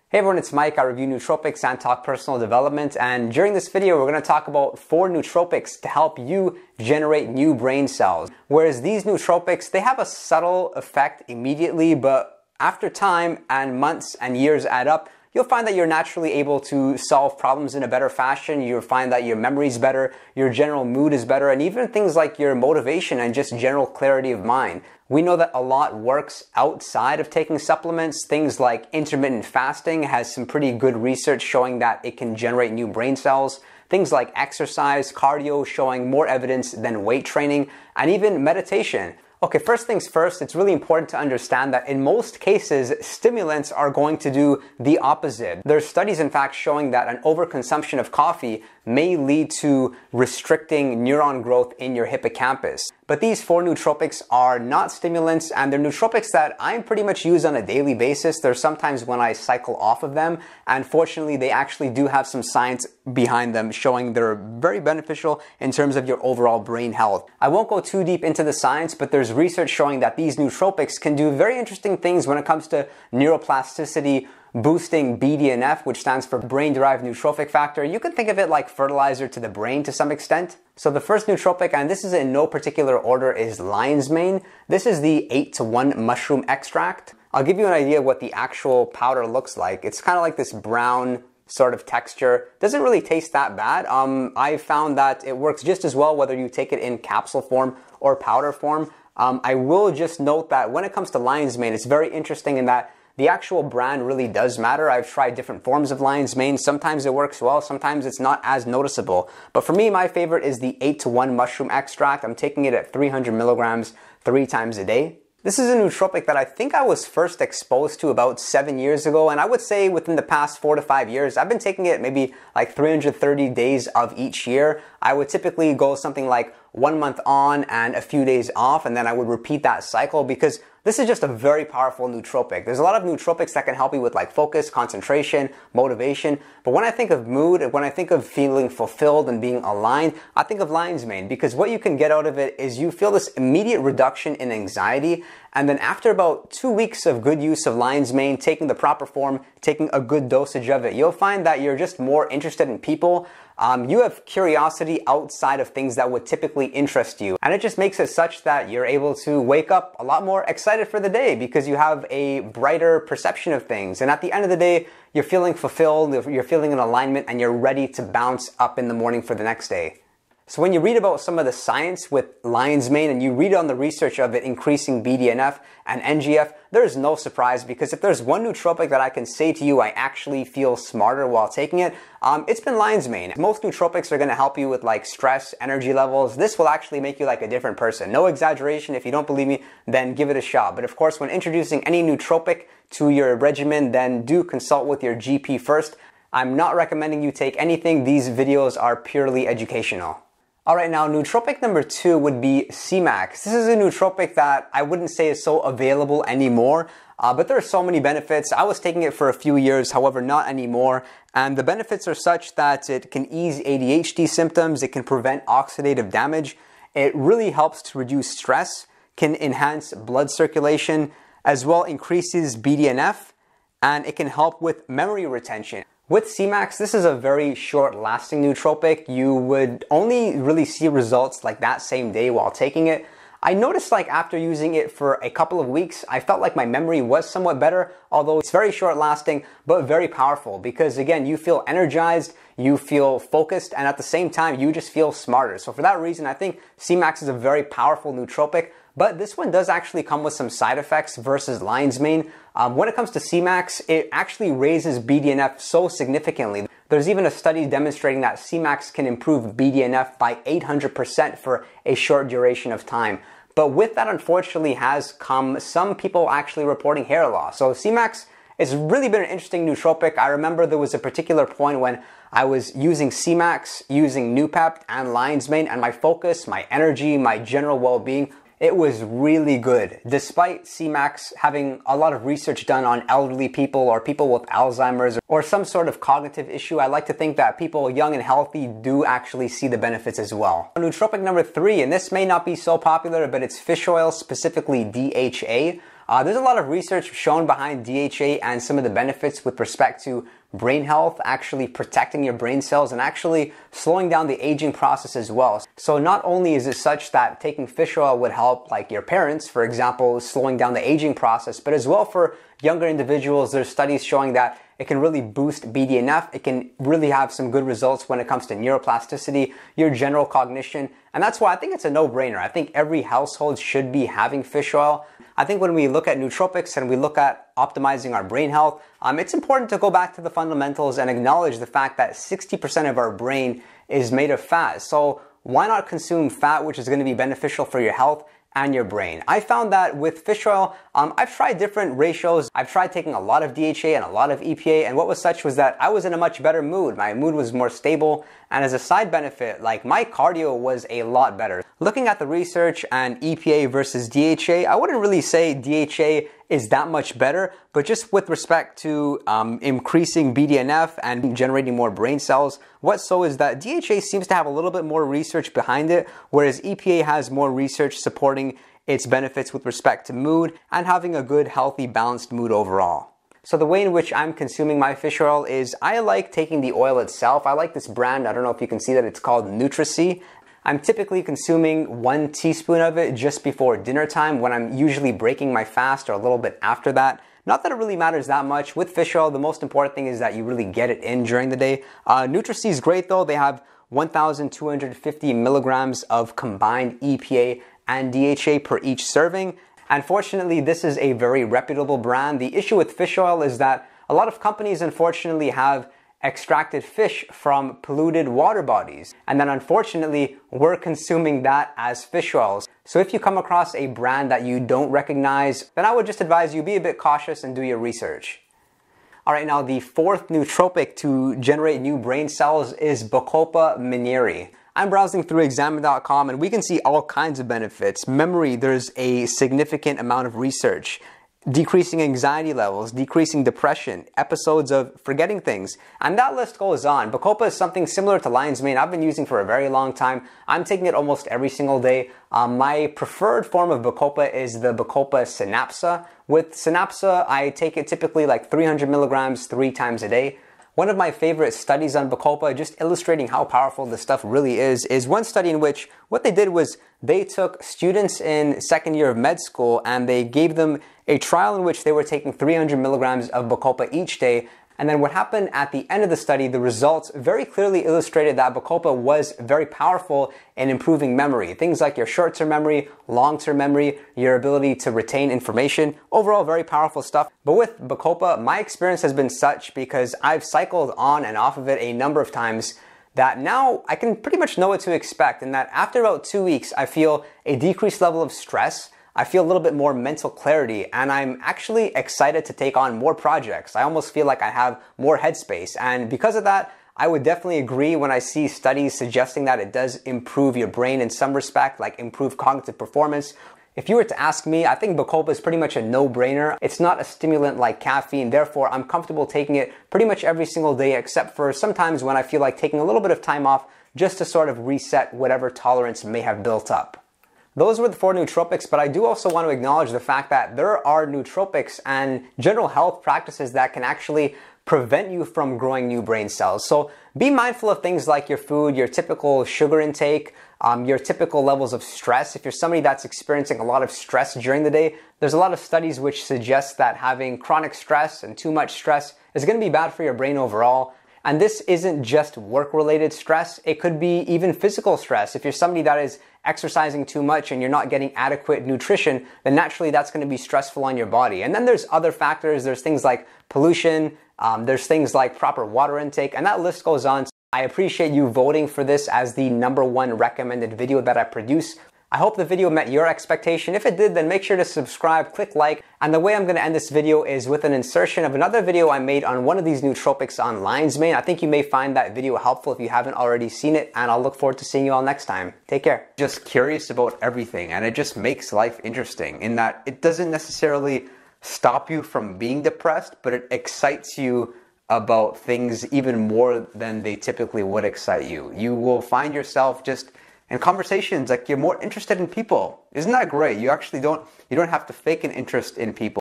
Hey everyone, it's Mike. I review nootropics and talk personal development, and during this video we're going to talk about 4 nootropics to help you generate new brain cells. Whereas these nootropics, they have a subtle effect immediately, but after time and months and years add up, you'll find that you're naturally able to solve problems in a better fashion. You'll find that your memory's better, your general mood is better, and even things like your motivation and just general clarity of mind. We know that a lot works outside of taking supplements. Things like intermittent fasting has some pretty good research showing that it can generate new brain cells. Things like exercise, cardio showing more evidence than weight training, and even meditation. Okay, first things first, it's really important to understand that in most cases, stimulants are going to do the opposite. There's studies, in fact, showing that an overconsumption of coffee may lead to restricting neuron growth in your hippocampus. But these 4 nootropics are not stimulants, and they're nootropics that I pretty much use on a daily basis. There's sometimes when I cycle off of them, and fortunately they actually do have some science behind them showing they're very beneficial in terms of your overall brain health. I won't go too deep into the science, but there's research showing that these nootropics can do very interesting things when it comes to neuroplasticity, boosting BDNF, which stands for brain-derived neurotrophic factor. You can think of it like fertilizer to the brain to some extent. So the first nootropic, and this is in no particular order, is lion's mane. This is the 8-to-1 mushroom extract. I'll give you an idea of what the actual powder looks like. It's kind of like this brown sort of texture. Doesn't really taste that bad. I found that it works just as well whether you take it in capsule form or powder form. I will just note that when it comes to lion's mane, it's very interesting in that the actual brand really does matter. I've tried different forms of lion's mane. Sometimes it works well, sometimes it's not as noticeable. But for me, my favorite is the 8-to-1 mushroom extract. I'm taking it at 300 milligrams 3 times a day. This is a nootropic that I think I was first exposed to about 7 years ago, and I would say within the past 4 to 5 years, I've been taking it maybe like 330 days of each year. I would typically go something like 1 month on and a few days off, and then I would repeat that cycle because this is just a very powerful nootropic. There's a lot of nootropics that can help you with like focus, concentration, motivation. But when I think of mood, when I think of feeling fulfilled and being aligned, I think of lion's mane because what you can get out of it is you feel this immediate reduction in anxiety. And then after about 2 weeks of good use of lion's mane, taking the proper form, taking a good dosage of it, you'll find that you're just more interested in people. You have curiosity outside of things that would typically interest you. And it just makes it such that you're able to wake up a lot more excited for the day because you have a brighter perception of things. And at the end of the day, you're feeling fulfilled, you're feeling in alignment, and you're ready to bounce up in the morning for the next day. So when you read about some of the science with lion's mane and you read on the research of it increasing BDNF and NGF, there's no surprise because if there's one nootropic that I can say to you I actually feel smarter while taking it, it's been lion's mane. Most nootropics are going to help you with like stress, energy levels. This will actually make you like a different person. No exaggeration. If you don't believe me, then give it a shot. But of course, when introducing any nootropic to your regimen, then do consult with your GP first. I'm not recommending you take anything. These videos are purely educational. Alright, now nootropic number 2 would be Semax. This is a nootropic that I wouldn't say is so available anymore, but there are so many benefits. I was taking it for a few years, however, not anymore. And the benefits are such that it can ease ADHD symptoms, it can prevent oxidative damage, it really helps to reduce stress, can enhance blood circulation, as well increases BDNF, and it can help with memory retention. With Semax, this is a very short-lasting nootropic. You would only really see results like that same day while taking it. I noticed like after using it for a couple of weeks, I felt like my memory was somewhat better, although it's very short-lasting, but very powerful because again, you feel energized, you feel focused, and at the same time, you just feel smarter. So for that reason, I think Semax is a very powerful nootropic. But this one does actually come with some side effects versus lion's mane. When it comes to Semax, it actually raises BDNF so significantly. There's even a study demonstrating that Semax can improve BDNF by 800% for a short duration of time. But with that, unfortunately, has come some people actually reporting hair loss. So Semax has really been an interesting nootropic. I remember there was a particular point when I was using Semax, using Noopept and lion's mane, and my focus, my energy, my general well-being, it was really good. Despite Semax having a lot of research done on elderly people or people with Alzheimer's or some sort of cognitive issue, I like to think that people young and healthy do actually see the benefits as well. Nootropic number 3, and this may not be so popular, but it's fish oil, specifically DHA. There's a lot of research shown behind DHA and some of the benefits with respect to brain health, actually protecting your brain cells and actually slowing down the aging process as well. So not only is it such that taking fish oil would help like your parents, for example, slowing down the aging process, but as well for younger individuals, there's studies showing that it can really boost BDNF. It can really have some good results when it comes to neuroplasticity, your general cognition. And that's why I think it's a no-brainer. I think every household should be having fish oil. I think when we look at nootropics and we look at optimizing our brain health, it's important to go back to the fundamentals and acknowledge the fact that 60% of our brain is made of fat. So why not consume fat, which is going to be beneficial for your health and your brain? I found that with fish oil, I've tried different ratios. I've tried taking a lot of DHA and a lot of EPA, and what was such was that I was in a much better mood. My mood was more stable, and as a side benefit, like my cardio was a lot better. Looking at the research and EPA versus DHA, I wouldn't really say DHA is that much better, but just with respect to increasing BDNF and generating more brain cells, what's so is that DHA seems to have a little bit more research behind it, whereas EPA has more research supporting its benefits with respect to mood and having a good, healthy, balanced mood overall. So the way in which I'm consuming my fish oil is I like taking the oil itself. I like this brand. I don't know if you can see that it's called Nutricy. I'm typically consuming 1 teaspoon of it just before dinner time when I'm usually breaking my fast or a little bit after that. Not that it really matters that much. With fish oil, the most important thing is that you really get it in during the day. Nutricy is great though. They have 1,250 milligrams of combined EPA and DHA per each serving. Unfortunately, this is a very reputable brand. The issue with fish oil is that a lot of companies unfortunately have extracted fish from polluted water bodies. And then unfortunately, we're consuming that as fish oils. So if you come across a brand that you don't recognize, then I would just advise you be a bit cautious and do your research. All right, now the fourth nootropic to generate new brain cells is Bacopa Mineri. I'm browsing through examine.com and we can see all kinds of benefits. Memory, there's a significant amount of research. Decreasing anxiety levels, decreasing depression, episodes of forgetting things, and that list goes on. Bacopa is something similar to lion's mane I've been using for a very long time. I'm taking it almost every single day. My preferred form of Bacopa is the Bacopa Synapsa. With Synapsa, I take it typically like 300 milligrams 3 times a day. One of my favorite studies on Bacopa, just illustrating how powerful this stuff really is one study in which what they did was they took students in second year of med school and they gave them a trial in which they were taking 300 milligrams of Bacopa each day. And then what happened at the end of the study, the results very clearly illustrated that Bacopa was very powerful in improving memory. Things like your short-term memory, long-term memory, your ability to retain information. Overall, very powerful stuff. But with Bacopa, my experience has been such because I've cycled on and off of it a number of times that now I can pretty much know what to expect, and that after about 2 weeks, I feel a decreased level of stress. I feel a little bit more mental clarity, and I'm actually excited to take on more projects. I almost feel like I have more headspace, and because of that, I would definitely agree when I see studies suggesting that it does improve your brain in some respect, like improve cognitive performance. If you were to ask me, I think Bacopa is pretty much a no-brainer. It's not a stimulant like caffeine, therefore I'm comfortable taking it pretty much every single day, except for sometimes when I feel like taking a little bit of time off just to sort of reset whatever tolerance may have built up. Those were the 4 nootropics, but I do also want to acknowledge the fact that there are nootropics and general health practices that can actually prevent you from growing new brain cells. So be mindful of things like your food, your typical sugar intake, your typical levels of stress. If you're somebody that's experiencing a lot of stress during the day, there's a lot of studies which suggest that having chronic stress and too much stress is going to be bad for your brain overall. And this isn't just work-related stress, it could be even physical stress. If you're somebody that is exercising too much and you're not getting adequate nutrition, then naturally that's going to be stressful on your body. And then there's other factors, there's things like pollution, there's things like proper water intake, and that list goes on. I appreciate you voting for this as the #1 recommended video that I produce. I hope the video met your expectation. If it did, then make sure to subscribe, click like, and the way I'm going to end this video is with an insertion of another video I made on one of these nootropics on lion's mane. I think you may find that video helpful if you haven't already seen it, and I'll look forward to seeing you all next time. Take care. Just curious about everything, and it just makes life interesting in that it doesn't necessarily stop you from being depressed, but it excites you about things even more than they typically would excite you. You will find yourself just And conversations, like you're more interested in people. Isn't that great? You don't have to fake an interest in people.